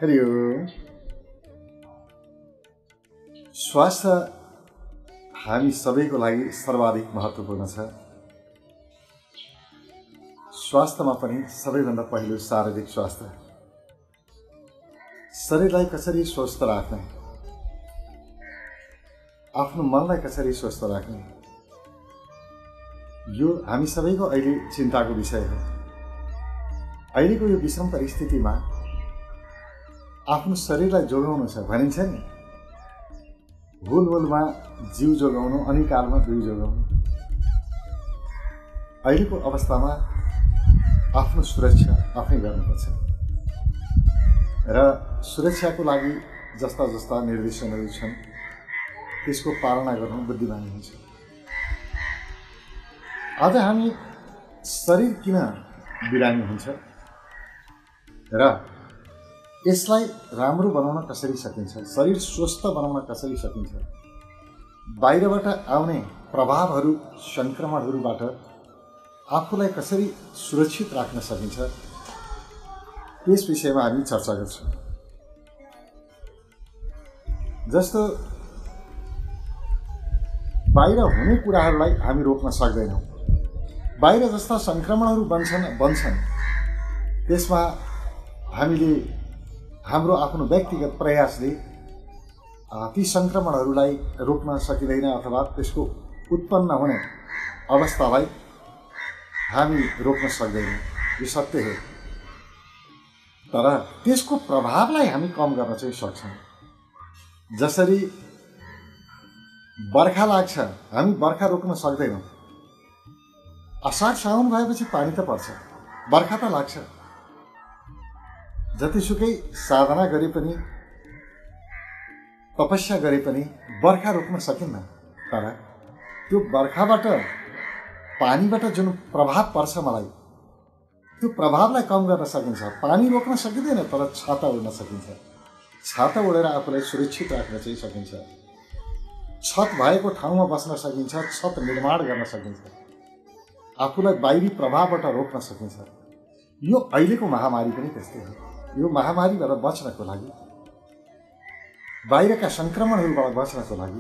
हरिओम। स्वास्थ्य हामी सबैको लागि सर्वाधिक महत्त्वपूर्ण छ। स्वास्थ्यमा पनि सबैभन्दा पहिलो शारीरिक स्वास्थ्य। शरीरलाई कसरी स्वस्थ राख्ने, आफ्नो मनलाई कसरी स्वस्थ राख्ने, यो हामी सबैको अहिले चिन्ताको विषय हो। अहिलेको यो विषम परिस्थितिमा आफ्नो शरीरलाई जोगाउनु छ भनिन्छ नि, हुलहुलमा जीव जोगाउनु, अनिकालमा दुई जोगाउनु। अहिलेको अवस्थामा आफ्नो सुरक्षा आफै गर्नुपर्छ र सुरक्षाको लागि जस्ता जस्ता निर्देशनहरू छन् त्यसको पालना गर्नु बुद्धिमानी हुन्छ। आज हामी शरीर किन बिरामी हुन्छ र यसलाई राम्रो बनाउन कसरी सकिन्छ, शरीर स्वस्थ बनाउन कसरी सकिन्छ, बाहिरबाट आउने प्रभावहरू संक्रमणहरूबाट आफूलाई कसरी सुरक्षित राख्न सकिन्छ, त्यस विषयमा हामी चर्चा गर्छौँ। जस्तो बाहिर हुने कुराहरूलाई हामी रोक्न सक्दैनौँ। बाहिर जस्ता संक्रमणहरू बन्छन् त्यसमा हामीले हाम्रो आफ्नो व्यक्तिगत प्रयासले ती संक्रमणहरूलाई रोक्न सकिँदैन अथवा त्यसको उत्पन्न हुने अवस्थालाई हामी रोक्न सक्दैनौँ, यो सत्य हो। तर त्यसको प्रभावलाई हामी कम गर्न चाहिँ सक्छौँ। जसरी बर्खा लाग्छ, हामी बर्खा रोक्न सक्दैनौँ। असार साउन भएपछि पानी त पर्छ, बर्खा त लाग्छ। जतिसुकै साधना गरे पनि, तपस्या गरे पनि बर्खा रोक्न सकिन्न। तर त्यो बर्खाबाट, पानीबाट जुन प्रभाव पर्छ मलाई, त्यो प्रभावलाई कम गर्न सकिन्छ। पानी रोक्न सकिँदैन तर छाता ओढ्न सकिन्छ। छाता ओढेर आफूलाई सुरक्षित राख्न चाहिँ सकिन्छ। छत भएको ठाउँमा बस्न सकिन्छ, छत निर्माण गर्न सकिन्छ, आफूलाई बाहिरी प्रभावबाट रोक्न सकिन्छ। यो अहिलेको महामारी पनि त्यस्तै हो। यो महामारीबाट बच्नको लागि, बाहिरका संक्रमणहरूबाट बच्नको लागि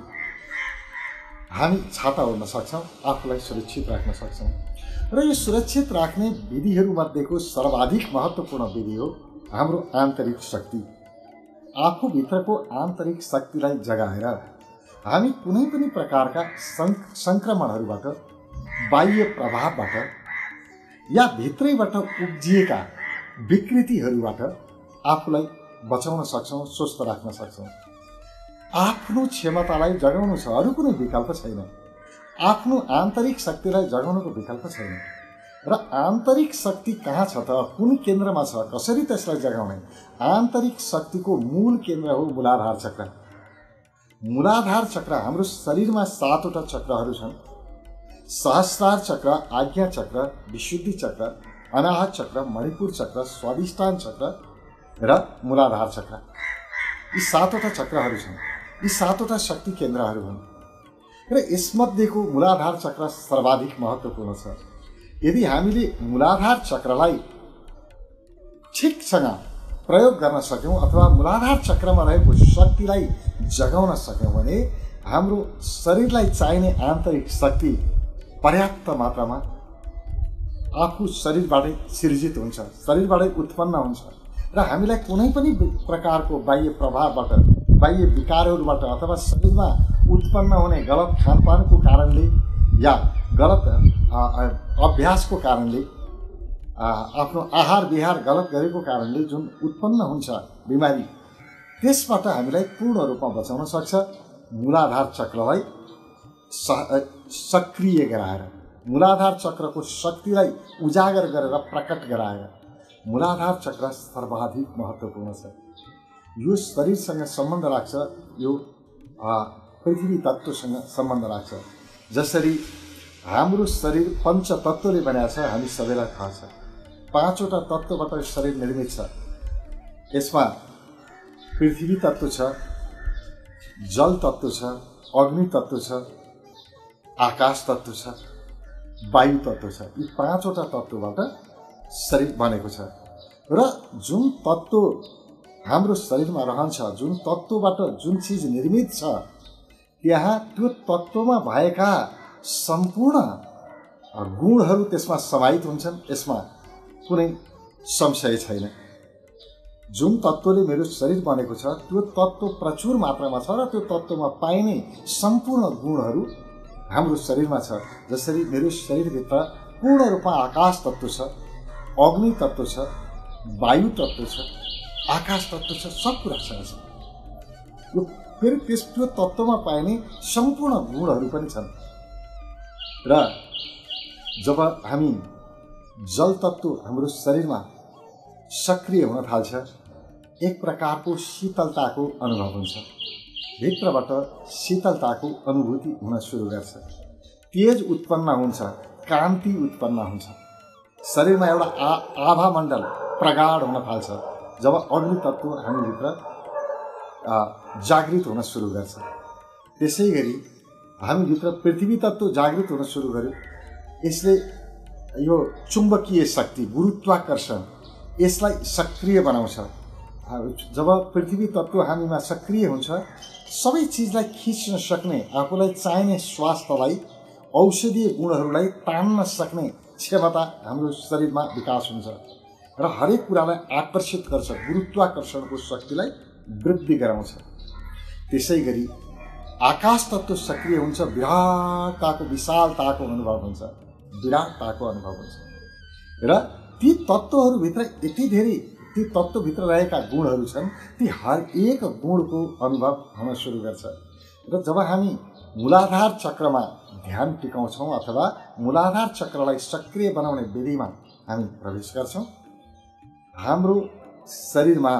हामी छाता ओढ्न सक्छौँ, आफूलाई सुरक्षित राख्न सक्छौँ। र यो सुरक्षित राख्ने विधिहरूमध्येको सर्वाधिक महत्त्वपूर्ण विधि हो हाम्रो आन्तरिक शक्ति। आफूभित्रको आन्तरिक शक्तिलाई जगाएर हामी कुनै पनि प्रकारका संक्रमणहरूबाट, बाह्य प्रभावबाट या भित्रैबाट उब्जिएका विकृतिहरूबाट आफूलाई बचाउन सक्छौँ, स्वस्थ राख्न सक्छौँ। आफ्नो क्षमतालाई जगाउनु छ, अरू कुनै विकल्प छैन। आफ्नो आन्तरिक शक्तिलाई जगाउनुको विकल्प छैन। र आन्तरिक शक्ति कहाँ छ त, कुन केन्द्रमा छ, कसरी त्यसलाई जगाउने? आन्तरिक शक्तिको मूल केन्द्र हो मूलाधार चक्र। मूलाधार चक्र, हाम्रो शरीरमा 7वटा चक्रहरू छन्। सहस्रार चक्र, आज्ञा चक्र, विशुद्धि चक्र, अनाहत चक्र, मणिपुर चक्र, स्वादिष्ठान चक्र र मूलाधार चक्र। यी 7वटा चक्रहरू छन्। यी 7वटा शक्ति केन्द्रहरू हुन् र यसमध्येको मूलाधार चक्र सर्वाधिक महत्त्वपूर्ण छ। यदि हामीले मूलाधार चक्रलाई ठिकसँग प्रयोग गर्न सक्यौँ अथवा मूलाधार चक्रमा रहेको शक्तिलाई जगाउन सक्यौँ भने हाम्रो शरीरलाई चाहिने आन्तरिक शक्ति पर्याप्त मात्रामा आफू शरीरबाटै सिर्जित हुन्छ, शरीरबाटै उत्पन्न हुन्छ र हामीलाई कुनै पनि प्रकारको बाह्य प्रभावबाट, बाह्य विकारहरूबाट अथवा शरीरमा उत्पन्न हुने गलत खानपानको कारणले या गलत अभ्यासको कारणले, आफ्नो आहार विहार गलत गरेको कारणले जुन उत्पन्न हुन्छ बिमारी, त्यसबाट हामीलाई पूर्ण रूपमा बचाउन सक्छ। मूलाधार चक्रलाई सक्रिय गराएर, मूलाधार चक्रको शक्तिलाई उजागर गरेर प्रकट गराएर, मूलाधार चक्र सर्वाधिक महत्त्वपूर्ण छ। यो शरीरसँग सम्बन्ध राख्छ, यो पृथ्वी तत्त्वसँग सम्बन्ध राख्छ। जसरी हाम्रो शरीर पञ्चतत्त्वले बनेको छ, हामी सबैलाई थाहा छ। 5वटा तत्त्वबाट शरीर निर्मित छ। यसमा पृथ्वी तत्त्व छ, जल तत्त्व छ, अग्नि तत्त्व छ, आकाश तत्त्व छ, वायु तत्त्व छ। यी 5वटा तत्त्वबाट शरीर बनेको छ र जुन तत्त्व हाम्रो शरीरमा रहन्छ, जुन तत्त्वबाट जुन चिज निर्मित छ, त्यहाँ त्यो तत्त्वमा भएका सम्पूर्ण गुणहरू त्यसमा समाहित हुन्छन्। यसमा कुनै संशय छैन। जुन तत्त्वले मेरो शरीर बनेको छ त्यो तत्त्व प्रचुर मात्रामा छ र त्यो तत्त्वमा पाइने सम्पूर्ण गुणहरू हाम्रो शरीरमा छ। जसरी मेरो शरीरभित्र पूर्ण रूपमा आकाश तत्त्व छ, अग्नि तत्त्व छ, वायु तत्त्व छ, आकाश तत्त्व छ, सब कुरा छ। यो फेरि त्यो तत्त्वमा पाइने सम्पूर्ण गुणहरू पनि छन्। र जब हामी जल तत्त्व हाम्रो शरीरमा सक्रिय हुन थाल्छ, एक प्रकारको शीतलताको अनुभव हुन्छ। भित्रबाट शीतलताको अनुभूति हुन सुरु गर्छ। तेज उत्पन्न हुन्छ, कान्ति उत्पन्न हुन्छ। शरीरमा एउटा आभा मण्डल प्रगाढ हुन थाल्छ जब अग्नि तत्त्व हामीभित्र जागृत हुन सुरु गर्छ। त्यसै गरी हामीभित्र पृथ्वी तत्त्व जागृत हुन सुरु गर्यो। यसले यो चुम्बकीय शक्ति, गुरुत्वाकर्षण, यसलाई सक्रिय बनाउँछ। जब पृथ्वी तत्त्व हामीमा सक्रिय हुन्छ, सबै चिजलाई खिच्न सक्ने, आफूलाई चाहिने स्वास्थ्यलाई, औषधीय गुणहरूलाई तान्न सक्ने क्षमता हाम्रो शरीरमा विकास हुन्छ र हरेक कुरालाई आकर्षित गर्छ। गुरुत्वाकर्षणको शक्तिलाई वृद्धि गराउँछ। त्यसै गरी आकाश तत्त्व सक्रिय हुन्छ, विराटताको, विशालताको अनुभव हुन्छ, विराटताको अनुभव हुन्छ। र ती तत्त्वहरूभित्र यति धेरै ती तत्त्वभित्र रहेका गुणहरू छन्, ती हर एक गुणको अनुभव हुन सुरु गर्छ। र जब हामी मूलाधार चक्रमा ध्यान टिकाउँछौँ अथवा मूलाधार चक्रलाई सक्रिय बनाउने विधिमा हामी प्रवेश गर्छौँ, हाम्रो शरीरमा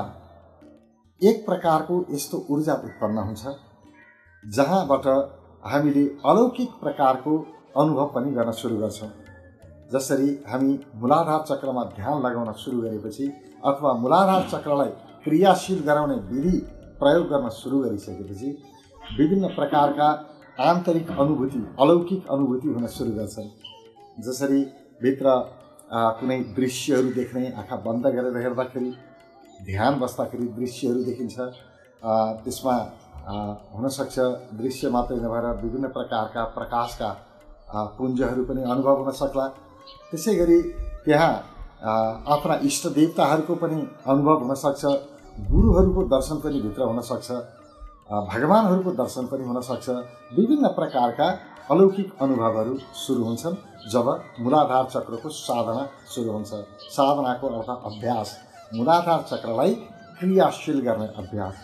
एक प्रकारको यस्तो ऊर्जा उत्पन्न हुन्छ जहाँबाट हामीले अलौकिक प्रकारको अनुभव पनि गर्न सुरु गर्छौँ। जसरी हामी मूलाधार चक्रमा ध्यान लगाउन सुरु गरेपछि अथवा मूलाधार चक्रलाई क्रियाशील गराउने विधि प्रयोग गर्न सुरु गरिसकेपछि विभिन्न प्रकारका आन्तरिक अनुभूति, अलौकिक अनुभूति हुन सुरु गर्छन्। जसरी भित्र कुनै दृश्यहरू देख्ने, आँखा बन्द गरेर हेर्दाखेरि, ध्यान बस्दाखेरि दृश्यहरू देखिन्छ। त्यसमा हुनसक्छ दृश्य मात्रै नभएर विभिन्न प्रकारका प्रकाशका पुञ्जहरू पनि अनुभव हुन सक्ला। त्यसै गरी त्यहाँ आफ्ना इष्ट देवताहरूको पनि अनुभव हुन सक्छ, गुरुहरूको दर्शन पनि भित्र हुन सक्छ, भगवानहरूको दर्शन पनि हुन सक्छ। विभिन्न प्रकारका अलौकिक अनुभवहरू सुरु हुन्छन् जब मूलाधार चक्रको साधना सुरु हुन्छ। साधनाको अर्थ अभ्यास, मूलाधार चक्रलाई क्रियाशील गर्ने अभ्यास।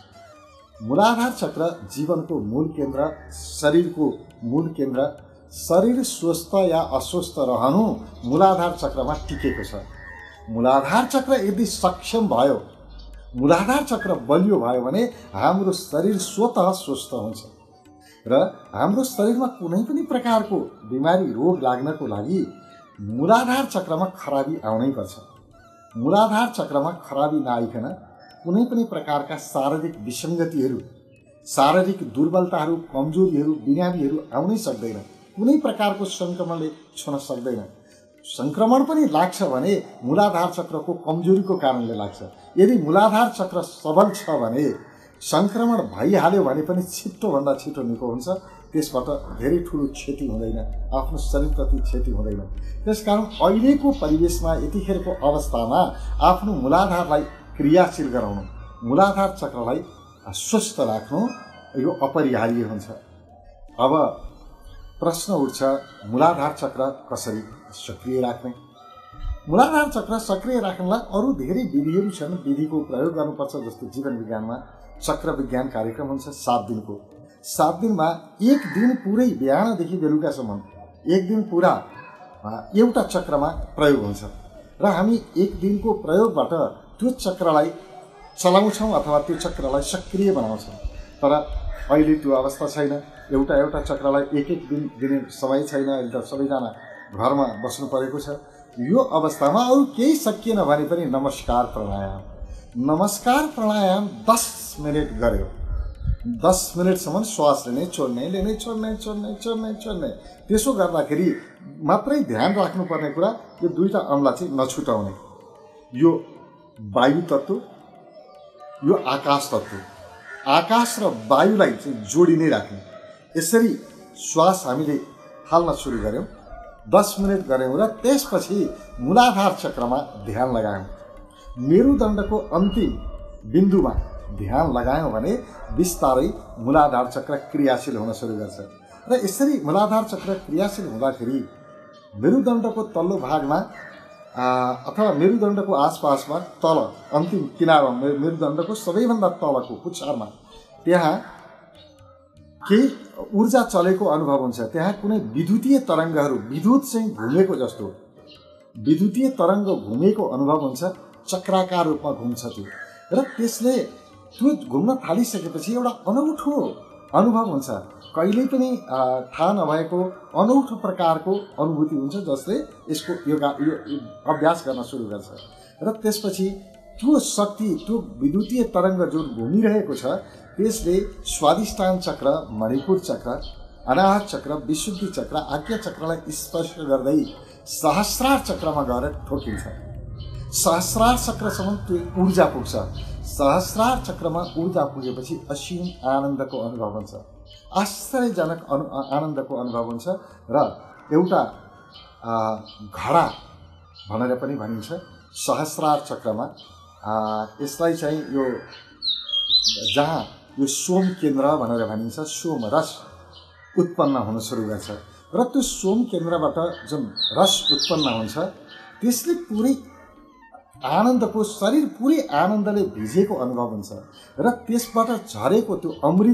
मूलाधार चक्र जीवनको मूल केन्द्र, शरीरको मूल केन्द्र। शरीर स्वस्थ या अस्वस्थ रहनु मूलाधार चक्रमा टिकेको छ। मूलाधार चक्र यदि सक्षम भयो, मूलाधार चक्र बलियो भयो भने हाम्रो शरीर स्वतः स्वस्थ हुन्छ र हाम्रो शरीरमा कुनै पनि प्रकारको बिमारी, रोग लाग्नको लागि मूलाधार चक्रमा खराबी आउनै पर्छ। मूलाधार चक्रमा खराबी नआइकन कुनै पनि प्रकारका शारीरिक विसङ्गतिहरू, शारीरिक दुर्बलताहरू, कमजोरीहरू, बिमारीहरू आउनै सक्दैन। कुनै प्रकारको सङ्क्रमणले छुन सक्दैन। सङ्क्रमण पनि लाग्छ भने मूलाधार चक्रको कमजोरीको कारणले लाग्छ। यदि मूलाधार चक्र सबल छ भने सङ्क्रमण भइहाल्यो भने पनि छिटोभन्दा छिटो निको हुन्छ। त्यसबाट धेरै ठुलो क्षति हुँदैन, आफ्नो शरीरप्रति क्षति हुँदैन। त्यसकारण अहिलेको परिवेशमा, यतिखेरको अवस्थामा आफ्नो मूलाधारलाई क्रियाशील गराउनु, मूलाधार चक्रलाई स्वस्थ राख्नु यो अपरिहार्य हुन्छ। अब प्रश्न उठ्छ, मूलाधार चक्र कसरी सक्रिय राख्ने? मूलाधार चक्र सक्रिय राख्नलाई अरू धेरै विधिहरू छन्। विधिको प्रयोग गर्नुपर्छ। जस्तो जीवन विज्ञानमा चक्र विज्ञान कार्यक्रम हुन्छ 7 दिनको। 7 दिनमा एक दिन पुरै बिहानदेखि बेलुकासम्म एक दिन पुरा एउटा चक्रमा प्रयोग हुन्छ र हामी एक दिनको प्रयोगबाट त्यो चक्रलाई चलाउँछौँ अथवा त्यो चक्रलाई सक्रिय बनाउँछौँ। तर अहिले त्यो अवस्था छैन। एउटा चक्रलाई एक दिन दिने समय छैन। अहिले त सबैजना घरमा बस्नु परेको छ। यो अवस्थामा अरू केही सकिएन भने पनि नमस्कार प्राणायाम, नमस्कार प्राणायाम 10 मिनट गर्यो। 10 मिनटसम्म श्वास लिने, छोड्ने, लिने, छोड्ने, छोड्ने, छोड्ने, छोड्ने। त्यसो गर्दाखेरि मात्रै ध्यान राख्नुपर्ने कुरा यो दुईटा अम्ला चाहिँ नछुटाउने। यो वायु तत्त्व यो आकाश तत्त्व, आकाश र वायुलाई चाहिँ जोडी नै राख्ने। यसरी श्वास हामीले हाल्न सुरु गऱ्यौँ, 10 मिनट गऱ्यौँ र त्यसपछि मूलाधार चक्रमा ध्यान लगायौँ। मेरुदण्डको अन्तिम बिन्दुमा ध्यान लगायौँ भने बिस्तारै मूलाधार चक्र क्रियाशील हुन सुरु गर्छ र यसरी मूलाधार चक्र क्रियाशील हुँदाखेरि मेरुदण्डको तल्लो भागमा अथवा मेरुदण्डको आसपासमा तल अन्तिम किनारमा मेरुदण्डको सबैभन्दा तलको पुच्छारमा त्यहाँ केही ऊर्जा चलेको अनुभव हुन्छ। त्यहाँ कुनै विद्युतीय तरङ्गहरू, विद्युत चाहिँ घुमेको जस्तो विद्युतीय तरङ्ग घुमेको अनुभव हुन्छ, चक्राकार रूपमा घुम्छ त्यो र त्यसले त्यो घुम्न थालिसकेपछि एउटा अनौठो अनुभव हुन्छ। कहिल्यै पनि थाहा नभएको अनौठो प्रकारको अनुभूति हुन्छ जसले यसको यो अभ्यास गर्न सुरु गर्छ र त्यसपछि त्यो शक्ति, त्यो विद्युतीय तरङ्ग जुन घुमिरहेको छ त्यसले स्वादिष्ठान चक्र, मणिपुर चक्र, अनाहत चक्र, विशुद्धि चक्र, आज्ञा चक्रलाई स्पर्श गर्दै सहस्रार चक्रमा गएर ठोकिन्छ। सहस्रार चक्रसम्म त्यो ऊर्जा पुग्छ। सहस्रार चक्रमा ऊर्जा पुगेपछि असीम आनन्दको अनुभव हुन्छ, आश्चर्यजनक आनन्दको अनुभव हुन्छ र एउटा घडा भनेर पनि भनिन्छ सहस्रार चक्रमा। यसलाई चाहिँ यो जहाँ यो सोम केन्द्र भनेर भनिन्छ, सोम रस उत्पन्न हुन सुरु गर्छ र त्यो सोम केन्द्रबाट जुन रस उत्पन्न हुन्छ त्यसले पुरै आनन्दको, शरीर पुरै आनन्दले भिजेको अनुभव हुन्छ र त्यसबाट झरेको त्यो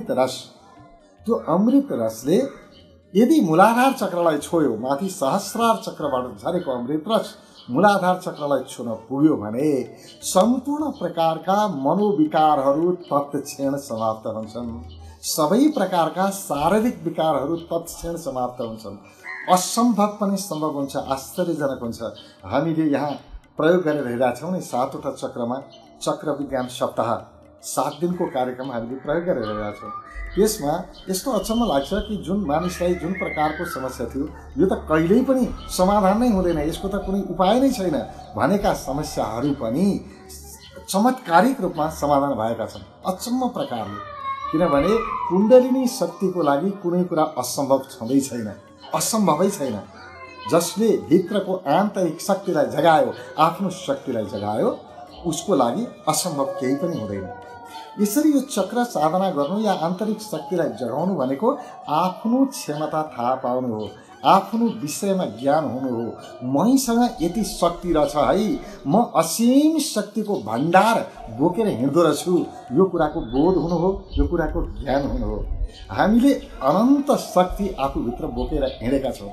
अमृत रसले यदि मूलाधार चक्रलाई छोयो, माथि सहस्रार चक्रबाट झरेको अमृत रस मूलाधार चक्रलाई छुन पुग्यो भने सम्पूर्ण प्रकारका मनोविकारहरू तत्क्षण समाप्त हुन्छन्। सबै प्रकारका शारीरिक विकारहरू तत्क्षण समाप्त हुन्छन्। असम्भव पनि सम्भव हुन्छ, आश्चर्यजनक हुन्छ। हामीले यहाँ प्रयोग गरेर हेरेका छौँ नि 7वटा चक्रमा चक्र विज्ञान सप्ताह 7 दिनको कार्यक्रम हामीले प्रयोग गरेर हेरेका छौँ। त्यसमा यस्तो अचम्म लाग्छ कि जुन मानिसलाई जुन प्रकारको समस्या थियो यो त कहिल्यै पनि समाधान नै हुँदैन, यसको त कुनै उपाय नै छैन भनेका समस्याहरू पनि चमत्कारिक रूपमा समाधान भएका छन् अचम्म प्रकारले। किनभने कुण्डलिनी शक्तिको लागि कुनै कुरा असम्भव छँदै छैन, असम्भवै छैन। जसले भित्रको आन्तरिक शक्तिलाई जगायो, आफ्नो शक्तिलाई जगायो, उसको लागि असम्भव केही पनि हुँदैन। यसरी यो चक्र साधना गर्नु या आन्तरिक शक्तिलाई जगाउनु भनेको आफ्नो क्षमता थाहा पाउनु हो, आफ्नो विषयमा ज्ञान हुनु हो। मसँग यति शक्ति रहेछ है, म असीम शक्तिको भण्डार बोकेर हिँड्दो रहेछु, यो कुराको बोध हुनु हो, यो कुराको ज्ञान हुनु हो। हामीले अनन्त शक्ति आफूभित्र बोकेर हिँडेका छौँ।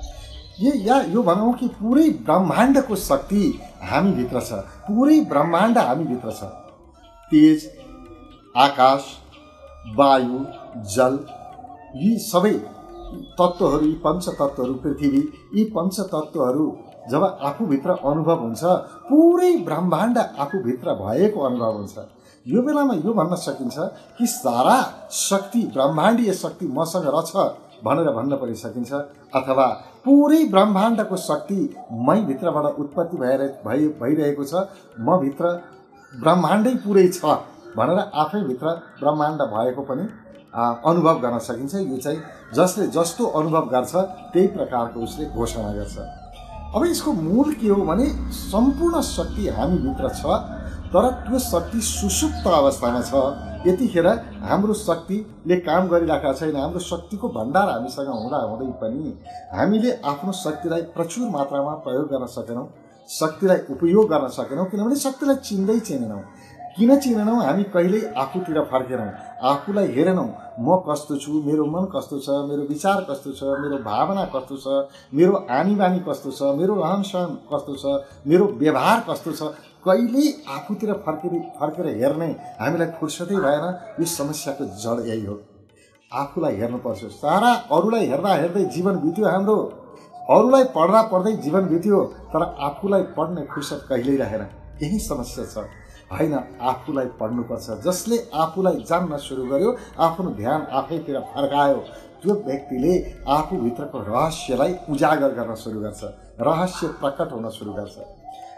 यो भनौँ कि पुरै ब्रह्माण्डको शक्ति हामीभित्र छ, पुरै ब्रह्माण्ड हामीभित्र छ। तेज, आकाश, वायु, जल, यी सबै तत्त्वहरू, यी पञ्चतत्त्वहरू, पृथ्वी, यी पञ्चतत्त्वहरू जब आफूभित्र अनुभव हुन्छ पुरै ब्रह्माण्ड आफूभित्र भएको अनुभव हुन्छ। यो बेलामा यो भन्न सकिन्छ कि सारा शक्ति, ब्रह्माण्डीय शक्ति मसँग रहेछ भनेर भन्न पनि सकिन्छ, अथवा पुरै ब्रह्माण्डको शक्ति मैभित्रबाट उत्पत्ति भइरहेको छ, म भित्र ब्रह्माण्डै पुरै छ भनेर आफैभित्र ब्रह्माण्ड भएको पनि अनुभव गर्न सकिन्छ। यो चाहिँ जसले जस्तो अनुभव गर्छ त्यही प्रकारको उसले घोषणा गर्छ। अब यसको मूल के हो भने सम्पूर्ण शक्ति हामीभित्र छ, तर त्यो शक्ति सुसुप्त अवस्थामा छ। यतिखेर हाम्रो शक्तिले काम गरिरहेका छैन। हाम्रो शक्तिको भण्डार हामीसँग हुँदै पनि हामीले आफ्नो शक्तिलाई प्रचुर मात्रामा प्रयोग गर्न सकेनौँ, शक्तिलाई उपयोग गर्न सकेनौँ। किनभने शक्तिलाई चिन्दै चिनेनौँ। किन चिनेनौँ? हामी कहिल्यै आफूतिर फर्केनौँ, आफूलाई हेरेनौँ। म कस्तो छु, मेरो मन कस्तो छ, मेरो विचार कस्तो छ, मेरो भावना कस्तो छ, मेरो आनी बानी कस्तो छ, मेरो रहन सहन कस्तो छ, मेरो व्यवहार कस्तो छ, कहिल्यै आफूतिर फर्केर हेर्ने हामीलाई फुर्सदै भएन। यो समस्याको जड यही हो। आफूलाई हेर्नुपर्छ। सारा अरूलाई हेर्दा हेर्दै जीवन बित्यो हाम्रो, अरूलाई पढ्दा पढ्दै जीवन बित्यो, तर आफूलाई पढ्ने फुर्सद कहिल्यै रहेन। यही समस्या छ। होइन, आफूलाई पढ्नुपर्छ। जसले आफूलाई जान्न सुरु गर्यो, आफ्नो ध्यान आफैतिर फर्कायो, त्यो व्यक्तिले आफूभित्रको रहस्यलाई उजागर गर्न सुरु गर्छ, रहस्य प्रकट हुन सुरु गर्छ।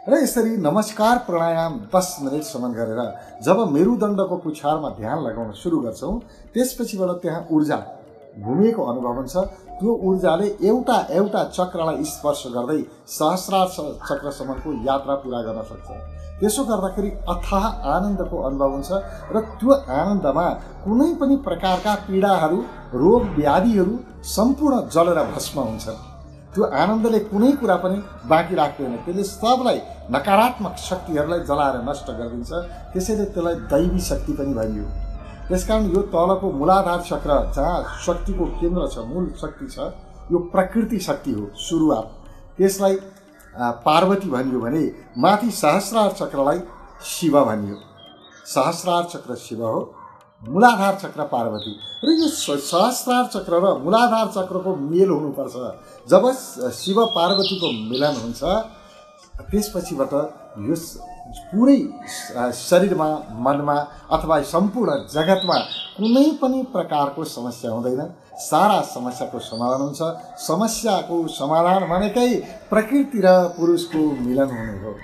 र यसरी नमस्कार प्राणायाम 10 मिनेटसम्म गरेर जब मेरुदण्डको पुछारमा ध्यान लगाउन सुरु गर्छौँ, त्यसपछिबाट त्यहाँ ऊर्जा घुमेको अनुभव हुन्छ। त्यो ऊर्जाले एउटा एउटा चक्रलाई स्पर्श गर्दै सहस्रार चक्रसम्मको यात्रा पुरा गर्न सक्छ। त्यसो गर्दाखेरि अथाह आनन्दको अनुभव हुन्छ र त्यो आनन्दमा कुनै पनि प्रकारका पीडाहरू, रोग व्याधिहरू सम्पूर्ण जलेर भस्म हुन्छ। त्यो आनन्दले कुनै कुरा पनि बाँकी राख्दैन, त्यसले सबलाई नकारात्मक शक्तिहरूलाई जलाएर नष्ट गरिदिन्छ। त्यसैले त्यसलाई दैवी शक्ति पनि भनियो। त्यसकारण यो तलको मूलाधार चक्र जहाँ शक्तिको केन्द्र छ, मूल शक्ति छ, यो प्रकृति शक्ति हो सुरुवात। त्यसलाई पार्वती भनियो भने माथि सहस्रार चक्रलाई शिव भनियो। सहस्रार चक्र शिव हो, मूलाधार चक्र पार्वती। र यो सहस्रार चक्र र मूलाधार चक्रको मेल हुनुपर्छ। जब शिव पार्वतीको मिलन हुन्छ, त्यसपछिबाट यो पुरै शरीरमा, मनमा अथवा सम्पूर्ण जगतमा कुनै पनि प्रकारको समस्या हुँदैन। सारा समस्याको समाधान हुन्छ। समस्याको समाधान भनेकै प्रकृति र पुरुषको मिलन हुनु हो,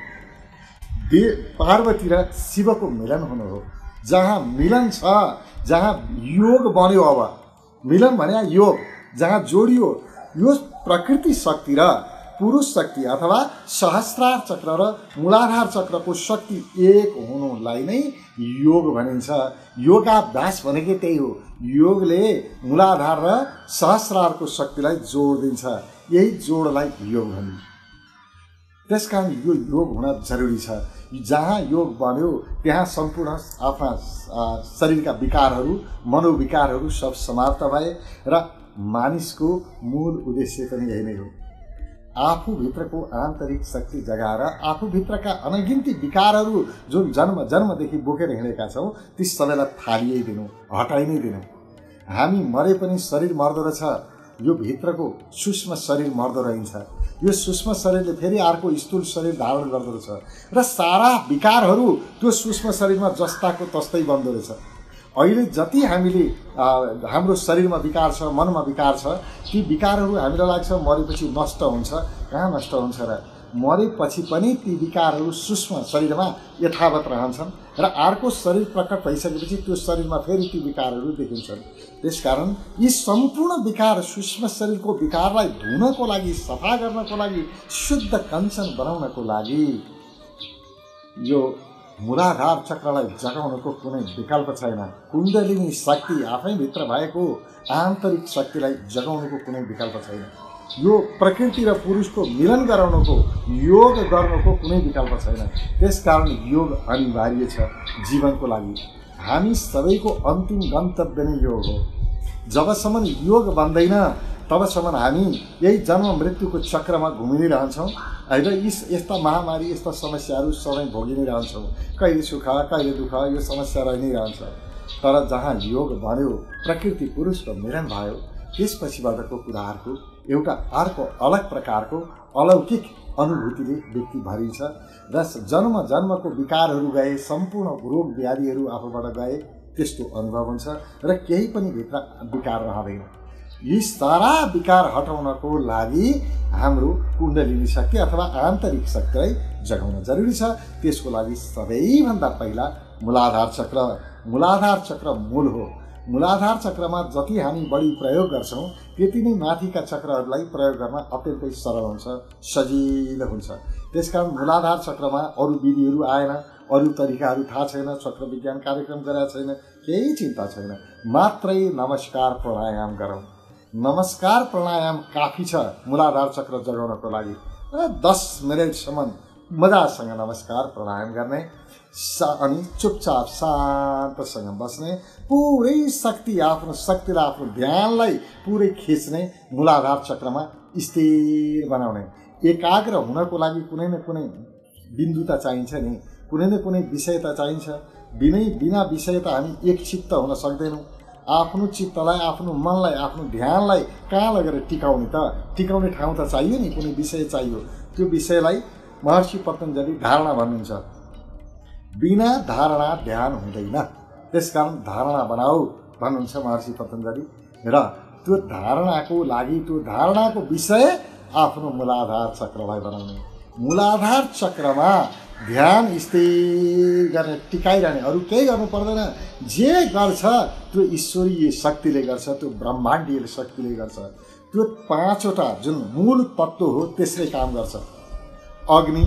पार्वती र शिवको मिलन हुनु हो। जहाँ मिलन छ, जहाँ योग बन्यो, अब मिलन भने योग, जहाँ जोडियो यो प्रकृति शक्ति र पुरुष शक्ति अथवा सहस्रार चक्र र मूलाधार चक्रको शक्ति एक हुनुलाई नै योग भनिन्छ। योगाभ्यास भनेकै त्यही हो। योगले मूलाधार र सहस्रारको शक्तिलाई जोड दिन्छ। यही जोडलाई योग भनिन्छ। त्यसकारण यो योग हुन जरुरी छ। जहाँ योग बन्यो त्यहाँ सम्पूर्ण आफ्ना शरीरका विकारहरू, मनोविकारहरू सब समाप्त भए र मानिसको मूल उद्देश्य पनि यही नै हो। आफूभित्रको आन्तरिक शक्ति जगाएर आफूभित्रका अनगिन्ती विकारहरू जुन जन्मदेखि बोकेर हिँडेका छौँ, ती सबैलाई फालिदिनु, हटाइ नै दिनु। हामी मरे पनि शरीर मर्दो रहेछ, यो भित्रको सूक्ष्म शरीर मर्दो रहन्छ। यो सूक्ष्म शरीरले फेरि अर्को स्थूल शरीर धारण गर्दो रहेछ र सारा विकारहरू त्यो सूक्ष्म शरीरमा जस्ताको तस्तै बन्दो रहेछ। अहिले जति हामीले हाम्रो शरीरमा विकार छ, मनमा विकार छ, ती विकारहरू हामीलाई लाग्छ मरेपछि नष्ट हुन्छ। कहाँ नष्ट हुन्छ र? मरेपछि पनि ती विकारहरू सूक्ष्म शरीरमा यथावत रहन्छन् र अर्को शरीर प्रकट भइसकेपछि त्यो शरीरमा फेरि ती विकारहरू देखिन्छन्। त्यसकारण यी सम्पूर्ण विकार, सूक्ष्म शरीरको विकारलाई धुनको लागि, सफा गर्नको लागि, शुद्ध कञ्चन बनाउनको लागि यो मूलाधार चक्रलाई जगाउनको कुनै विकल्प छैन। कुण्डलिनी शक्ति आफैभित्र भएको आन्तरिक शक्तिलाई जगाउनुको कुनै विकल्प छैन। यो प्रकृति र पुरुषको मिलन गराउनको, योग गर्नुको कुनै विकल्प छैन। त्यसकारण योग अनिवार्य छ जीवनको लागि। हामी सबैको अन्तिम गन्तव्य नै योग हो। जबसम्म योग बन्दैन तबसम्म हामी यही जन्म मृत्युको चक्रमा घुमि नै रहन्छौँ र यस्ता महामारी, यस्ता समस्याहरू सधैँ भोगि नै रहन्छौँ। कहिले सुख, कहिले दुःख, यो समस्या रहि नै रहन्छ। तर जहाँ योग बन्यो, प्रकृति पुरुषको मिलन भयो, त्यसपछिबाटको कुराहरूको एउटा अर्को अलग प्रकारको अलौकिक अनुभूतिले व्यक्ति भरिन्छ र जन्मको विकारहरू गए, सम्पूर्ण रोग व्याधिहरू आफूबाट गए, त्यस्तो अनुभव हुन्छ र केही पनि भित्र विकार रहँदैन। यी सारा विकार हटाउनको लागि हाम्रो कुण्डलिनी शक्ति अथवा आन्तरिक शक्तिलाई जगाउन जरुरी छ। त्यसको लागि सबैभन्दा पहिला मूलाधार चक्र मूल हो। मूलाधार चक्रमा जति हामी बढी प्रयोग गर्छौँ, त्यति नै माथिका चक्रहरूलाई प्रयोग गर्न अत्यन्तै सरल हुन्छ, सजिलो हुन्छ। त्यसकारण मूलाधार चक्रमा अरू विधिहरू आएन, अरू तरिकाहरू थाहा छैन, चक्र विज्ञान कार्यक्रम गरेका छैन, केही चिन्ता छैन। मात्रै नमस्कार प्राणायाम गरौँ। नमस्कार प्राणायाम काफी छ मूलाधार चक्र जगाउनको लागि। 10 मिनेटसम्म मजासँग नमस्कार प्राणायाम गर्ने अनि चुपचाप शान्तसँग बस्ने, पुरै आफ्नो शक्तिलाई, आफ्नो ध्यानलाई पुरै खिच्ने, मूलाधार चक्रमा स्थिर बनाउने। एकाग्र हुनको लागि कुनै न कुनै बिन्दुता चाहिन्छ नि, कुनै न कुनै विषयता चाहिन्छ। बिना विषयता हामी एकचित्त हुन सक्दैनौँ। आफ्नो चित्तलाई, आफ्नो मनलाई, आफ्नो ध्यानलाई कहाँ लगेर टिकाउने त? टिकाउने ठाउँ त चाहियो नि, कुनै विषय चाहियो। त्यो विषयलाई महर्षि पतञ्जलि धारणा भन्नुहुन्छ। बिना धारणा ध्यान हुँदैन। त्यसकारण धारणा बनाऊ भन्नुहुन्छ महर्षि पतञ्जलि। र त्यो धारणाको लागि, त्यो धारणाको विषय आफ्नो मूलाधार चक्रलाई बनाउने। मूलाधार चक्रमा ध्यान स्थिर गर्ने टिकाइरहने, अरू केही गर्नु पर्दैन। जे गर्छ त्यो ईश्वरीय शक्तिले गर्छ, त्यो ब्रह्माण्डीय शक्तिले गर्छ। त्यो 5वटा जुन मूल तत्त्व हो त्यसले काम गर्छ। अग्नि,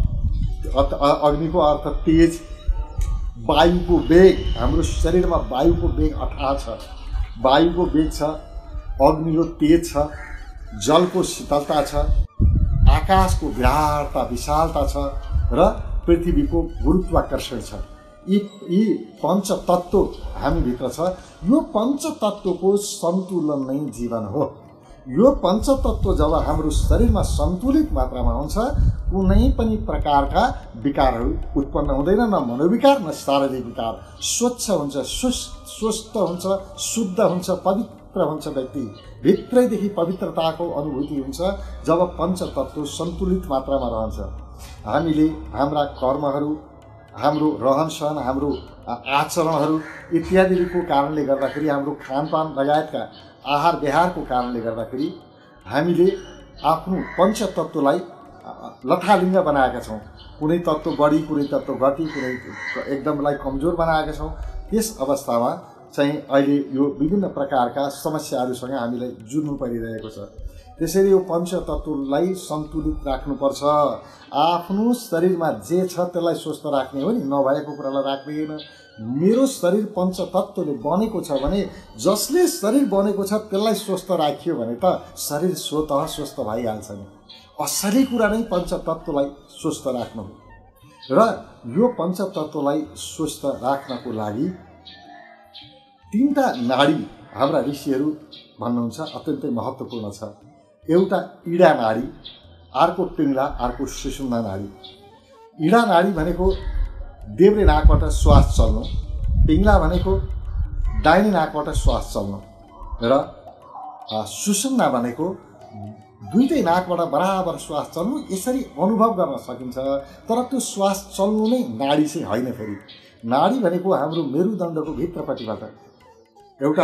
अग्निको अर्थ तेज, वायुको वेग, हाम्रो शरीरमा वायुको वेग अथाह छ, वायुको वेग छ, अग्निको तेज छ, जलको शीतलता छ, आकाशको विराटता विशालता छ र पृथ्वीको गुरुत्वाकर्षण छ। यी पञ्चतत्त्व हामीभित्र छ। यो पञ्चतत्त्वको सन्तुलन नै जीवन हो। यो पञ्चतत्त्व जब हाम्रो शरीरमा सन्तुलित मात्रामा हुन्छ, कुनै पनि प्रकारका विकारहरू उत्पन्न हुँदैन, न मनोविकार न शारीरिक विकार। स्वच्छ हुन्छ, स्वस्थ हुन्छ, शुद्ध हुन्छ, पवित्र हुन्छ। व्यक्ति भित्रैदेखि पवित्रताको अनुभूति हुन्छ जब पञ्चतत्त्व सन्तुलित मात्रामा रहन्छ। हामीले हाम्रा कर्महरू, हाम्रो रहनसहन, हाम्रो आचरणहरू इत्यादिको कारणले गर्दाखेरि, हाम्रो खानपान लगायतका आहार व्यवहारको कारणले गर्दाखेरि हामीले आफ्नो पञ्चतत्त्वलाई लथालिङ्ग बनाएका छौँ। कुनै तत्त्व बढी, कुनै तत्त्व घटी, कुनै एकदमलाई कमजोर बनाएका छौँ। त्यस अवस्थामा चाहिँ अहिले यो विभिन्न प्रकारका समस्याहरूसँग हामीलाई जुझ्नु परिरहेको छ। त्यसैले यो पञ्चतत्त्वलाई सन्तुलित राख्नुपर्छ। आफ्नो शरीरमा जे छ त्यसलाई स्वस्थ राख्ने हो नि, नभएको कुरालाई राख्ने होइन। मेरो शरीर पञ्चतत्त्वले बनेको छ भने, जसले शरीर बनेको छ त्यसलाई स्वस्थ राखियो भने त शरीर स्वतः स्वस्थ भइहाल्छ नि। असली कुरा नै पञ्चतत्त्वलाई स्वस्थ राख्नु हो। र यो पञ्चतत्त्वलाई स्वस्थ राख्नको लागि 3टा नाडी हाम्रा ऋषिहरू भन्नुहुन्छ अत्यन्तै महत्त्वपूर्ण छ। एउटा इडा नाडी, अर्को पिङ्गला, अर्को सुषुम्ना नाडी। इडा नाडी भनेको देब्रे नाकबाट श्वास चल्नु, पिङ्गला भनेको दाहिने नाकबाट श्वास चल्नु र सुषुम्ना भनेको दुईटै नाकबाट बराबर श्वास चल्नु। यसरी अनुभव गर्न सकिन्छ। तर त्यो श्वास चल्नु नै नाडी चाहिँ होइन। फेरि नाडी भनेको हाम्रो मेरुदण्डको भित्रपट्टिबाट एउटा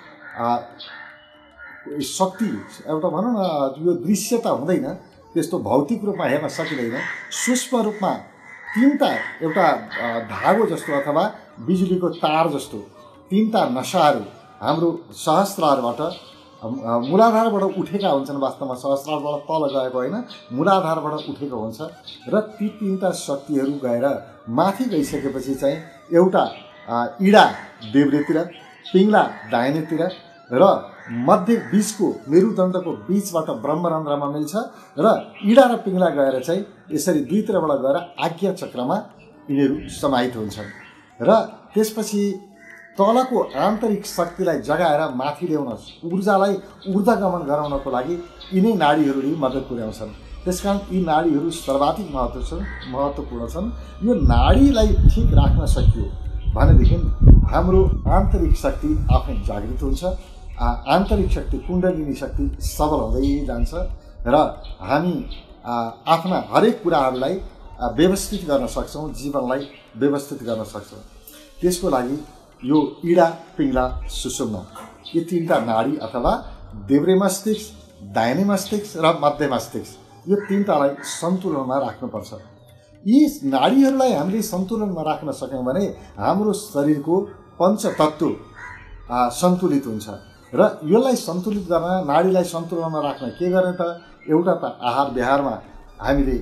शक्ति, एउटा भनौँ न, यो दृश्यता हुँदैन, त्यस्तो भौतिक रूपमा हेर्न सकिँदैन। सूक्ष्म रूपमा 3टा एउटा धागो जस्तो अथवा बिजुलीको तार जस्तो 3टा नसाहरू हाम्रो सहस्रारबाट, मूलाधारबाट उठेका हुन्छन्। वास्तवमा सहस्रारबाट तल गएको होइन, मूलाधारबाट उठेको हुन्छ। र ती 3टा शक्तिहरू गएर माथि गइसकेपछि चाहिँ एउटा इडा देब्रेतिर, पिङ्गला दाहिनेतिर र मध्य बीचको मेरुदण्डको बीचबाट ब्रह्मरन्ध्रमा मिल्छ र इडा र पिङ्गला गएर चाहिँ यसरी दुईतिरबाट गएर आज्ञा चक्रमा यिनीहरू समाहित हुन्छन्। र त्यसपछि तलको आन्तरिक शक्तिलाई जगाएर माथि ल्याउन, ऊर्जालाई ऊर्ध्वगमन गराउनको लागि यिनै नाडीहरूले मद्दत पुर्याउँछन्। त्यसकारण यी नाडीहरू सर्वाधिक महत्त्वपूर्ण छन्। यो नाडीलाई ठिक राख्न सकियो भनेदेखि हाम्रो आन्तरिक शक्ति आफै जागृत हुन्छ। आन्तरिक शक्ति, कुण्डलिनी शक्ति सबल हुँदै जान्छ र हामी आफ्ना हरेक कुराहरूलाई व्यवस्थित गर्न सक्छौँ, जीवनलाई व्यवस्थित गर्न सक्छौँ। त्यसको लागि यो इडा, पिङ्गला, सुषुम्ना, यी 3टा नाडी अथवा देब्रे मस्तिष्क, दाहिने मस्तिष्क र मध्य मस्तिष्क, यो 3टालाई सन्तुलनमा राख्नुपर्छ। यी नाडीहरूलाई हामीले सन्तुलनमा राख्न सक्यौँ भने हाम्रो शरीरको पञ्चतत्त्व सन्तुलित हुन्छ। र यसलाई सन्तुलित गर्न, नाडीलाई सन्तुलनमा राख्न के गर्ने त? एउटा त आहार व्यवहारमा हामीले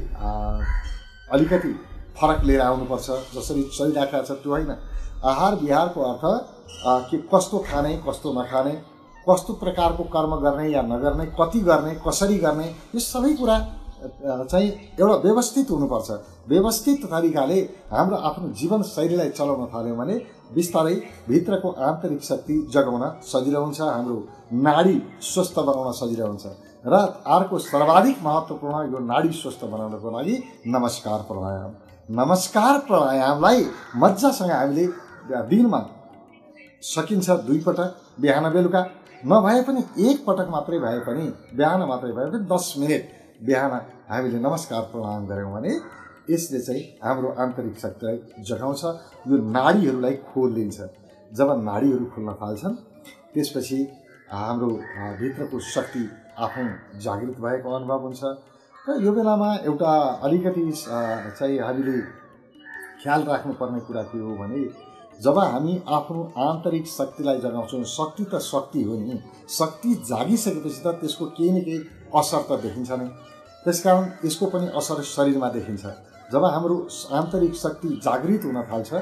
अलिकति फरक लिएर आउनुपर्छ। जसरी चलिरहेको छ त्यो होइन। आहार व्यवहारको अर्थ कि कस्तो खाने, कस्तो नखाने, कस्तो प्रकारको कर्म गर्ने या नगर्ने, कति गर्ने, कसरी गर्ने, यो सबै कुरा चाहिँ एउटा व्यवस्थित हुनुपर्छ। व्यवस्थित तरिकाले हाम्रो आफ्नो जीवन शैलीलाई चलाउन थाल्यौँ भने बिस्तारै भित्रको आन्तरिक शक्ति जगाउन सजिलो हुन्छ, हाम्रो नाडी स्वस्थ बनाउन सजिलो हुन्छ। र अर्को सर्वाधिक महत्त्वपूर्ण यो नाडी स्वस्थ बनाउनको लागि नमस्कार प्राणायाम। नमस्कार प्राणायामलाई मजासँग हामीले दिनमा सकिन्छ 2 पटक, बिहान बेलुका नभए पनि 1 पटक मात्रै भए पनि, बिहान मात्रै भए पनि 10 मिनट बिहान हामीले नमस्कार प्राणायाम गऱ्यौँ भने यसले चाहिँ हाम्रो आन्तरिक शक्तिलाई जगाउँछ। यो नाडीहरूलाई खोलिदिन्छ। जब नाडीहरू खुल्न थाल्छन् त्यसपछि हाम्रो भित्रको शक्ति आफै जागृत भएको अनुभव हुन्छ र यो बेलामा एउटा अलिकति चाहिँ हामीले ख्याल राख्नुपर्ने कुरा के हो भने जब हामी आफ्नो आन्तरिक शक्तिलाई जगाउँछौँ, शक्ति त शक्ति हो नि, शक्ति जागिसकेपछि त त्यसको केही न केही असर त देखिन्छ नै। त्यसकारण यसको पनि असर शरीरमा देखिन्छ। जब हाम्रो आन्तरिक शक्ति जागृत हुन थाल्छ,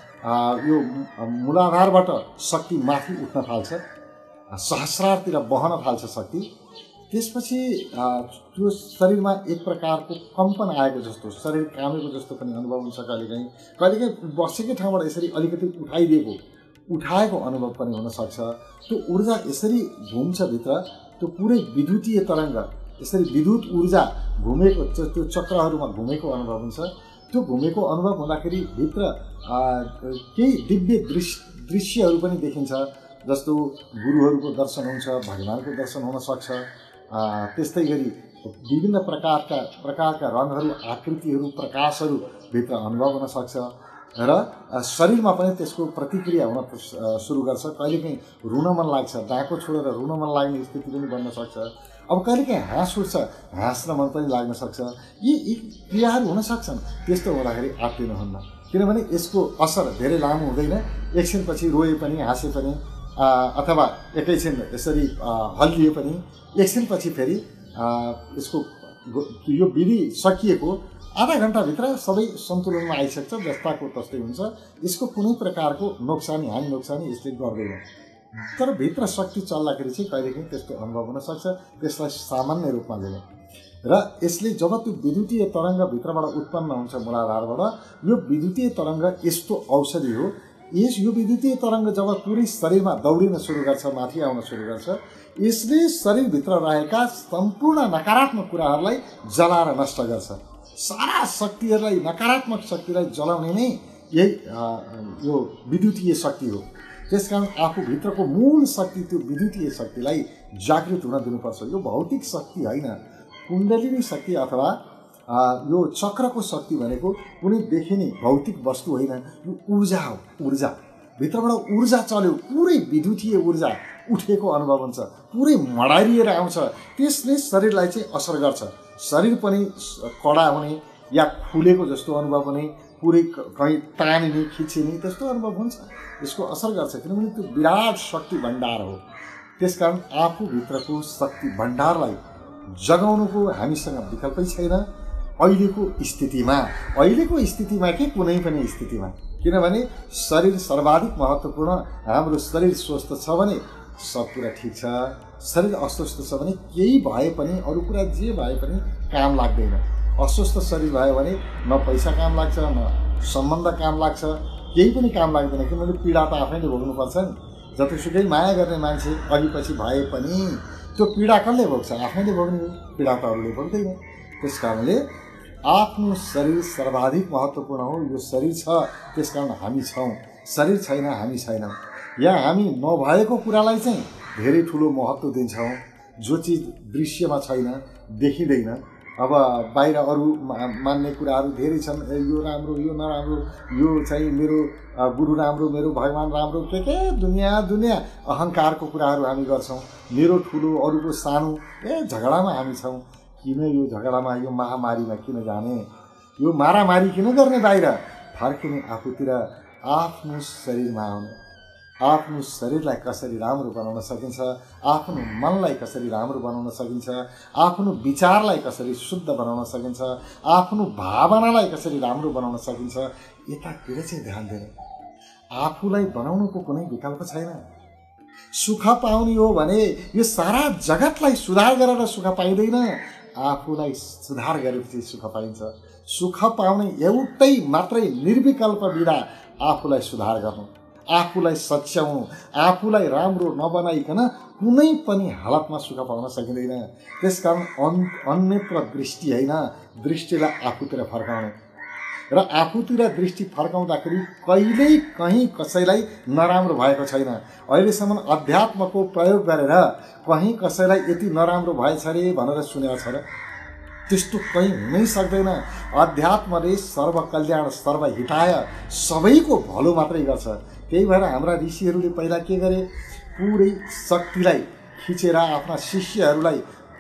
यो मूलाधारबाट शक्ति माथि उठ्न थाल्छ, सहस्रारतिर बहन थाल्छ शक्ति, त्यसपछि त्यो शरीरमा एक प्रकारको कम्पन आएको जस्तो, शरीर कामेको जस्तो पनि अनुभव हुन्छ। कहिलेकाहीँ बसेकै ठाउँबाट यसरी अलिकति उठाएको अनुभव पनि हुनसक्छ। त्यो ऊर्जा यसरी घुम्छ भित्र, त्यो पुरै विद्युतीय तरङ्ग यसरी विद्युत ऊर्जा घुमेको, त्यो चक्रहरूमा घुमेको अनुभव हुन्छ। त्यो घुमेको अनुभव हुँदाखेरि भित्र केही दिव्य दृश्यहरू पनि देखिन्छ, जस्तो गुरुहरूको दर्शन हुन्छ, भगवानको दर्शन हुनसक्छ। त्यस्तै गरी विभिन्न प्रकारका रङहरू, आकृतिहरू, प्रकाशहरू भित्र अनुभव हुन सक्छ र शरीरमा पनि त्यसको प्रतिक्रिया हुन सुरु गर्छ। कहिलेकाहीँ रुन मन लाग्छ, डाको छोडेर रुन मन लाग्ने स्थिति पनि बन्न सक्छ। अब कहिलेकाहीँ हाँस उठ्छ, हाँस्न मन पनि लाग्न सक्छ। यी क्रियाहरू हुन सक्छन्। त्यस्तो हुँदाखेरि आत्तिनुहुन्न, किनभने यसको असर धेरै लामो हुँदैन। एकछिनपछि रोए पनि, हाँसे पनि, अथवा एकैछिन यसरी हल्लिए पनि, एकछिनपछि फेरि यसको यो विधि सकिएको आधा घन्टाभित्र सबै सन्तुलनमा आइसक्छ, जस्ताको तस्तै हुन्छ। यसको कुनै प्रकारको नोक्सानी, हानि नोक्सानी यसले गर्दैन। तर भित्र शक्ति चल्दाखेरि चाहिँ कहिलेकाहीँ त्यस्तो अनुभव हुनसक्छ। त्यसलाई सामान्य रूपमा लिने र यसले जब त्यो विद्युतीय तरङ्ग भित्रबाट उत्पन्न हुन्छ मूलाधारबाट, यो विद्युतीय तरङ्ग यस्तो औषधि हो। यो विद्युतीय तरङ्ग जब पुरै शरीरमा दौडिन सुरु गर्छ, माथि आउन सुरु गर्छ, यसले शरीरभित्र रहेका सम्पूर्ण नकारात्मक कुराहरूलाई जलाएर नष्ट गर्छ। सारा शक्तिहरूलाई, नकारात्मक शक्तिलाई जलाउने नै यही यो विद्युतीय शक्ति हो। त्यसकारण आफूभित्रको मूल शक्ति, त्यो विद्युतीय शक्तिलाई जागृत हुन दिनुपर्छ। यो भौतिक शक्ति होइन, कुण्डलिनी शक्ति अथवा यो चक्रको शक्ति भनेको कुनै देखिने भौतिक वस्तु होइन, यो ऊर्जा हो। ऊर्जा भित्रबाट ऊर्जा चल्यो, पुरै विद्युतीय ऊर्जा उठेको अनुभव हुन्छ, पुरै मडारिएर आउँछ। त्यसले शरीरलाई चाहिँ असर गर्छ। शरीर पनि कडा हुने या फुलेको जस्तो अनुभव हुने, पुरै कहीँ तानिने, खिचिने त्यस्तो अनुभव हुन्छ। यसको असर गर्छ, किनभने त्यो विराट शक्ति भण्डार हो। त्यसकारण आफूभित्रको शक्ति भण्डारलाई जगाउनुको हामीसँग विकल्पै छैन अहिलेको स्थितिमा के कुनै पनि स्थितिमा। किनभने शरीर सर्वाधिक महत्त्वपूर्ण। हाम्रो शरीर स्वस्थ छ भने सब कुरा ठिक छ, शरीर अस्वस्थ छ भने केही भए पनि, अरू कुरा जे भए पनि काम लाग्दैन। अस्वस्थ शरीर भयो भने न पैसा काम लाग्छ, न सम्बन्ध काम लाग्छ, केही पनि काम लाग्दैन। किनभने पीडा त आफैले भोग्नुपर्छ नि। जतिसुकै माया गर्ने मान्छे अघिपछि भए पनि त्यो पीडा कसले भोग्छ? आफैले भोग्ने हो, पीडा त अरूले भोग्दैन। त्यस कारणले आफ्नो शरीर सर्वाधिक महत्त्वपूर्ण हो। यो शरीर छ, त्यस कारण हामी छौँ। शरीर छैन, हामी छैनौँ। या हामी नभएको कुरालाई चाहिँ धेरै ठुलो महत्त्व दिन्छौँ, जो चिज दृश्यमा छैन, देखिँदैन। अब बाहिर अरू मान्ने कुराहरू धेरै छन्, यो राम्रो, यो नराम्रो, यो चाहिँ मेरो गुरु राम्रो, मेरो भगवान राम्रो, के दुनियाँ अहङ्कारको कुराहरू हामी गर्छौँ। मेरो ठुलो, अरूको सानो, झगडामा हामी छौँ। किन यो झगडामा, यो महामारीमा किन जाने? यो मारामारी किन गर्ने? बाहिर फर्किने, आफूतिर, आफ्नो शरीरमा आउने। आफ्नो शरीरलाई कसरी राम्रो बनाउन सकिन्छ, आफ्नो मनलाई कसरी राम्रो बनाउन सकिन्छ, आफ्नो विचारलाई कसरी शुद्ध बनाउन सकिन्छ, आफ्नो भावनालाई कसरी राम्रो बनाउन सकिन्छ, यतातिर चाहिँ ध्यान दिने। आफूलाई बनाउनुको कुनै विकल्प छैन। सुख पाउने हो भने यो सारा जगतलाई सुधार गरेर सुख पाइँदैन, आफूलाई सुधार गरेपछि सुख पाइन्छ। सुख पाउने एउटै मात्रै निर्विकल्प विधा आफूलाई सुधार गर्नु, आफूलाई सच्याउनु। आफूलाई राम्रो नबनाइकन कुनै पनि हालतमा सुख पाउन सकिँदैन। त्यसकारण अन्यत्र दृष्टि होइन, दृष्टिलाई आफूतिर फर्काउने। र आफूतिर दृष्टि फर्काउँदाखेरि कहिल्यै कहीँ कसैलाई नराम्रो भएको छैन। अहिलेसम्म अध्यात्मको प्रयोग गरेर कहीँ कसैलाई यति नराम्रो भएछ अरे भनेर सुनेको छ र? त्यस्तो कहीँ हुनै सक्दैन। अध्यात्मले सर्वकल्याण सर्वहिताय सबैको भलो मात्रै गर्छ। त्यही भएर हाम्रा ऋषिहरूले पहिला के गरे? पुरै शक्तिलाई खिचेर आफ्ना शिष्यहरूलाई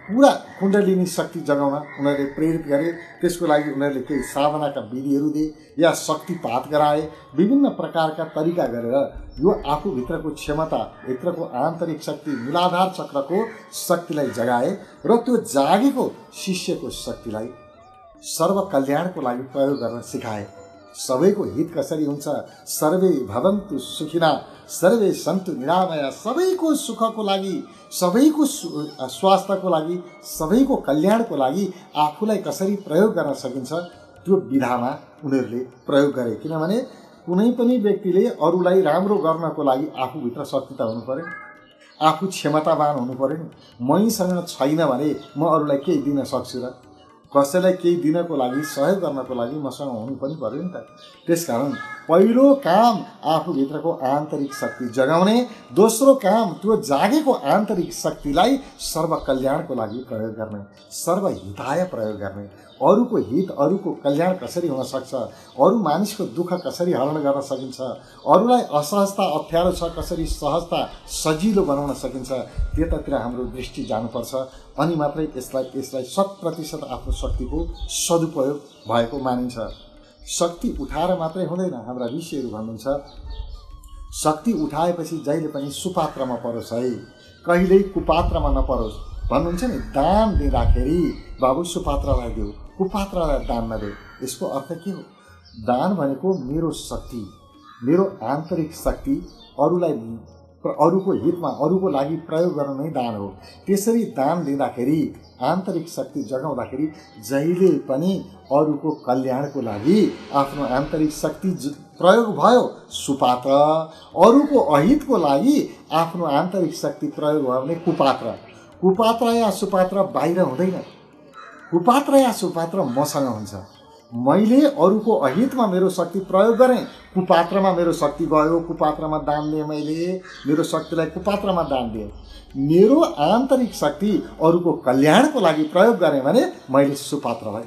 पुरा कुण्डलिनी शक्ति जगाउन उनीहरूले प्रेरित गरे। त्यसको लागि उनीहरूले केही साधनाका विधिहरू दिए या शक्तिपात गराए। विभिन्न प्रकारका तरिका गरेर यो आफूभित्रको क्षमता, भित्रको आन्तरिक शक्ति, मूलाधार चक्रको शक्तिलाई जगाए र त्यो जागेको शिष्यको शक्तिलाई सर्व कल्याणको लागि प्रयोग गर्न सिकाए। सबैको हित कसरी हुन्छ, सर्वे भवन्तु सुखिना सर्वे सन्तु निरामया, सबैको सुखको लागि, सबैको स्वास्थ्यको लागि, सबैको कल्याणको लागि आफूलाई कसरी प्रयोग गर्न सकिन्छ त्यो विधामा उनीहरूले प्रयोग गरे। किनभने कुनै पनि व्यक्तिले अरूलाई राम्रो गर्नको लागि आफूभित्र शक्ति त हुनु पर्यो, आफू क्षमतावान हुनु पर्यो नि। मैसँग छैन भने म अरूलाई केही दिन सक्छु र? कसैलाई केही दिनको लागि, सहयोग गर्नको लागि मसँग हुनु पनि पर्यो नि त। त्यसकारण पहिलो काम आफूभित्रको आन्तरिक शक्ति जगाउने, दोस्रो काम त्यो जागेको आन्तरिक शक्तिलाई सर्व कल्याणको लागि प्रयोग गर्ने, सर्वहिताय प्रयोग गर्ने। अरूको हित, अरूको कल्याण कसरी हुन सक्छ, अरू मानिसको दुःख कसरी हरण गर्न सकिन्छ, अरूलाई असहजता अप्ठ्यारो छ कसरी सहजता सजिलो बनाउन सकिन्छ, त्यतातिर हाम्रो दृष्टि जानुपर्छ। अनि मात्रै यसलाई 100% आफ्नो शक्तिको सदुपयोग भएको मानिन्छ। शक्ति उठाएर मात्रै हुँदैन। हाम्रा ऋषिहरू भन्नुहुन्छ शक्ति उठाएपछि जहिले पनि सुपात्रमा परोस् है, कहिल्यै कुपात्रमा नपरोस् भन्नुहुन्छ नि। दान दिँदाखेरि बाबु सुपात्रलाई देऊ, कुपात्रलाई दान नदेऊ। यसको अर्थ के हो? दान भनेको मेरो शक्ति, मेरो आन्तरिक शक्ति अरूको हितमा, अरूको लागि प्रयोग गर्न नै दान हो। त्यसरी दान दिँदाखेरि, आन्तरिक शक्ति जगाउँदाखेरि जहिले पनि अरूको कल्याणको लागि आफ्नो आन्तरिक शक्ति प्रयोग भयो सुपात्र, अरूको अहितको लागि आफ्नो आन्तरिक शक्ति प्रयोग भयो भने कुपात्र। कुपात्र या सुपात्र बाहिर हुँदैन। कुपात्र या सुपात्र मसँग हुन्छ। मैले अरूको अहितमा मेरो शक्ति प्रयोग गरेँ, कुपात्रमा मेरो शक्ति गयो, कुपात्रमा दान दिएँ, मैले मेरो शक्तिलाई कुपात्रमा दान दिएँ। मेरो आन्तरिक शक्ति अरूको कल्याणको लागि प्रयोग गरेँ भने मैले सुपात्रलाई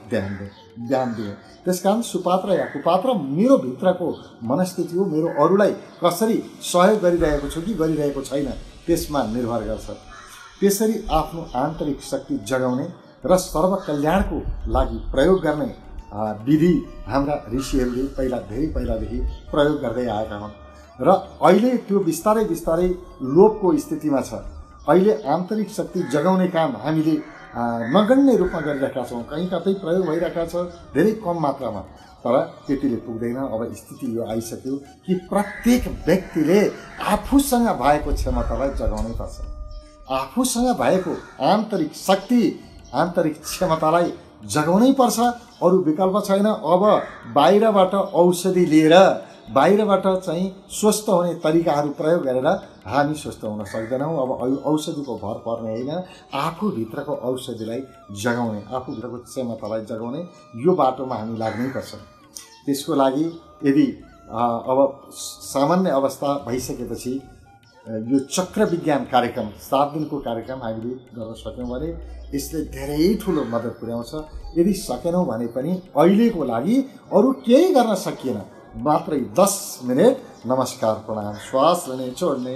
ध्यान दिएँ। त्यसकारण सुपात्र या कुपात्र मेरो भित्रको मनस्थिति हो। मेरो अरूलाई कसरी सहयोग गरिरहेको छु कि गरिरहेको छैन त्यसमा निर्भर गर्छ। त्यसरी आफ्नो आन्तरिक शक्ति जगाउने र सर्व कल्याणको लागि प्रयोग गर्ने विधि हाम्रा ऋषिहरूले धेरै पहिलादेखि प्रयोग गर्दै आएका हुन् र अहिले त्यो बिस्तारै बिस्तारै लोपको स्थितिमा छ। अहिले आन्तरिक शक्ति जगाउने काम हामीले नगण्य रूपमा गरिरहेका छौँ। कहीँ कतै प्रयोग भइरहेका छ, धेरै कम मात्रामा, तर त्यतिले पुग्दैन। अब स्थिति यो आइसक्यो कि प्रत्येक व्यक्तिले आफूसँग भएको क्षमतालाई जगाउनै पर्छ। आफूसँग भएको आन्तरिक शक्ति, आन्तरिक क्षमतालाई जगाउनै पर्छ। अरू विकल्प छैन। अब बाहिरबाट औषधि लिएर, बाहिरबाट चाहिँ स्वस्थ हुने तरिकाहरू प्रयोग गरेर हामी स्वस्थ हुन सक्दैनौँ। अब औषधिको भर पर्ने होइन, आफूभित्रको औषधिलाई जगाउने, आफूभित्रको क्षमतालाई जगाउने यो बाटोमा हामी लाग्नैपर्छ। त्यसको लागि यदि अब सामान्य अवस्था भइसकेपछि यो चक्र विज्ञान कार्यक्रम 7 दिनको कार्यक्रम हामीले गर्न सक्यौँ भने यसले धेरै ठुलो मद्दत पुर्याउँछ। यदि सकेनौँ भने पनि अहिलेको लागि अरू केही गर्न सकिएन, मात्रै 10 मिनट नमस्कार प्रणाम, श्वास लिने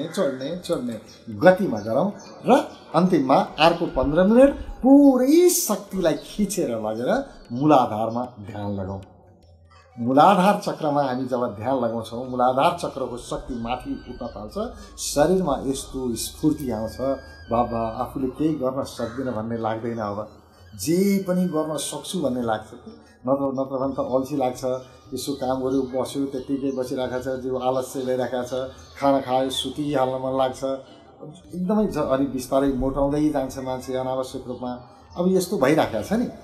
छोड्ने गतिमा गरौँ र अन्तिममा अर्को 15 मिनट पुरै शक्तिलाई खिचेर लगेर मूलाधारमा ध्यान लगाउँ। मूलाधार चक्रमा हामी जब ध्यान लगाउँछौँ, मूलाधार चक्रको शक्ति माथि उठ्न थाल्छ, शरीरमा यस्तो स्फूर्ति आउँछ, बाबा आफूले केही गर्न सक्दैन भन्ने लाग्दैन। अब जे पनि गर्न सक्छु भन्ने लाग्छ। नत्र भने त अल्छी लाग्छ। यसो काम गऱ्यो, बस्यो, त्यत्तिकै बसिरहेको छ, जिउ आलस्य ल्याइरहेको छ, खाना खायो, सुतिहाल्न मन लाग्छ, एकदमै अलि बिस्तारै मोटाउँदै जान्छ मान्छे अनावश्यक रूपमा। अब यस्तो भइरहेको छ नि।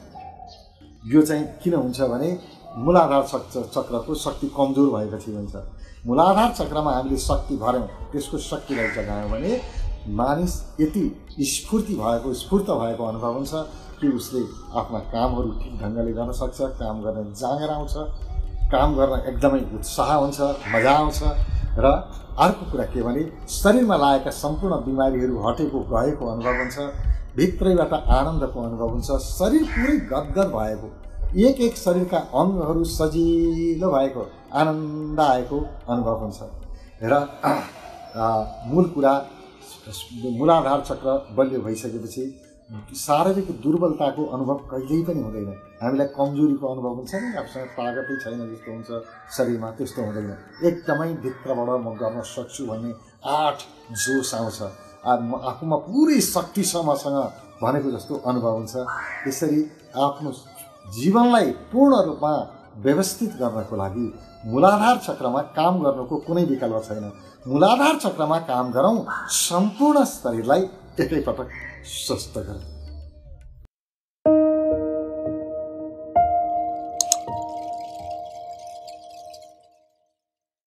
यो चाहिँ किन हुन्छ भने मूलाधार चक्रको शक्ति कमजोर भएपछि हुन्छ। मूलाधार चक्रमा हामीले शक्ति भर्यौँ, त्यसको शक्तिलाई जगायौँ भने मानिस यति स्फूर्त भएको अनुभव हुन्छ कि उसले आफ्ना कामहरू ठिक ढङ्गले गर्न सक्छ, काम गर्ने जाँगर आउँछ, काम गर्न एकदमै उत्साह हुन्छ, मजा आउँछ। र अर्को कुरा के भने शरीरमा लागेका सम्पूर्ण बिमारीहरू हटेको गएको अनुभव हुन्छ, भित्रैबाट आनन्दको अनुभव हुन्छ, शरीर पुरै गदगद भएको, एक शरीरका अङ्गहरू सजिलो भएको, आनन्द आएको अनुभव हुन्छ। र मूल कुरा मूलाधार चक्र बलियो भइसकेपछि शारीरिक दुर्बलताको अनुभव कहिल्यै पनि हुँदैन। हामीलाई कमजोरीको अनुभव हुन्छ नि, आफूसँग तागतै छैन जस्तो हुन्छ शरीरमा, त्यस्तो हुँदैन। एकदमै भित्रबाट म गर्न सक्छु भन्ने आठ जोस आउँछ, आफूमा पुरै शक्ति समसँग भनेको जस्तो अनुभव हुन्छ। यसरी आफ्नो जीवनलाई पूर्ण रूपमा व्यवस्थित गर्नको लागि मूलाधार चक्रमा काम गर्नुको कुनै विकल्प छैन। मूलाधार चक्रमा काम गरौँ, सम्पूर्ण शरीरलाई एकैपटक स्वस्थ गरौँ।